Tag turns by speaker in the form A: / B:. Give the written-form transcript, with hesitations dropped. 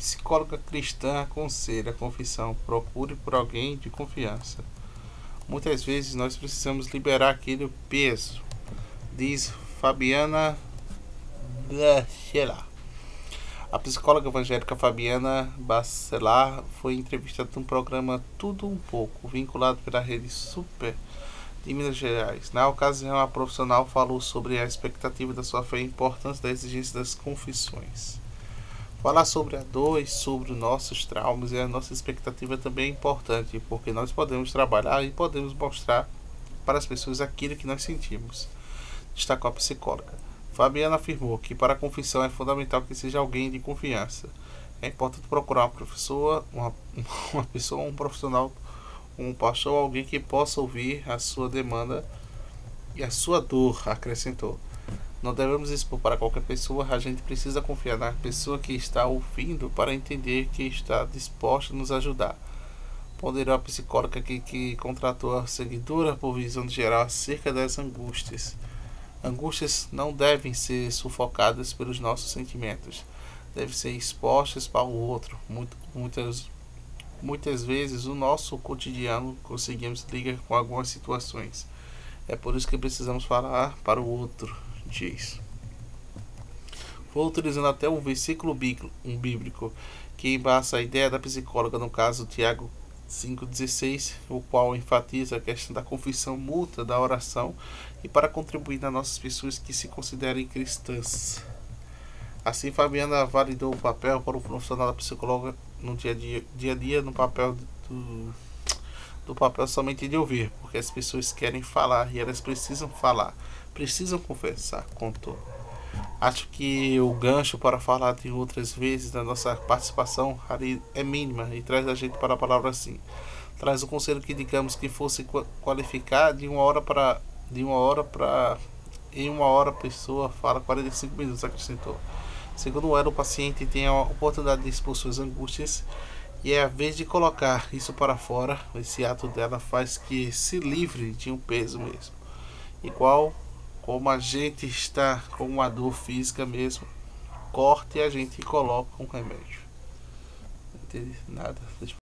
A: psicóloga cristã aconselha a confissão: procure por alguém de confiança. Muitas vezes nós precisamos liberar aquele peso, diz Fabiana Bacelar. A psicóloga evangélica Fabiana Bacelar foi entrevistada num programa Tudo Um Pouco, vinculado pela Rede Super de Minas Gerais. Na ocasião, a profissional falou sobre a expectativa da sua fé e a importância da exigência das confissões. Falar sobre a dor e sobre os nossos traumas e a nossa expectativa também é importante, porque nós podemos trabalhar e podemos mostrar para as pessoas aquilo que nós sentimos, destacou a psicóloga. Fabiana afirmou que para a confissão é fundamental que seja alguém de confiança. É importante procurar uma pessoa, um profissional, um pastor, alguém que possa ouvir a sua demanda e a sua dor, acrescentou. Não devemos expor para qualquer pessoa, a gente precisa confiar na pessoa que está ouvindo para entender que está disposta a nos ajudar. Ponderou a psicóloga que contratou a seguidora por visão geral acerca das angústias. Angústias não devem ser sufocadas pelos nossos sentimentos, devem ser expostas para o outro. Muitas vezes, no nosso cotidiano, conseguimos lidar com algumas situações. É por isso que precisamos falar para o outro, diz. Vou utilizando até um versículo bíblico que embasa a ideia da psicóloga, no caso Tiago 5,16, o qual enfatiza a questão da confissão mútua da oração e para contribuir nas nossas pessoas que se considerem cristãs. Assim, Fabiana validou o papel para o profissional da psicóloga no dia a dia no papel do papel somente de ouvir, porque as pessoas querem falar e elas precisam falar, precisam conversar, contou. Acho que o gancho para falar de outras vezes da nossa participação ali é mínima e traz a gente para a palavra assim. Traz o conselho que digamos que fosse qualificar em uma hora a pessoa fala 45 minutos, acrescentou. Segundo ela, o paciente tem a oportunidade de expor suas angústias e é a vez de colocar isso para fora. Esse ato dela faz que se livre de um peso mesmo. Igual como a gente está com uma dor física mesmo, corta e a gente coloca um remédio. Não entendi nada.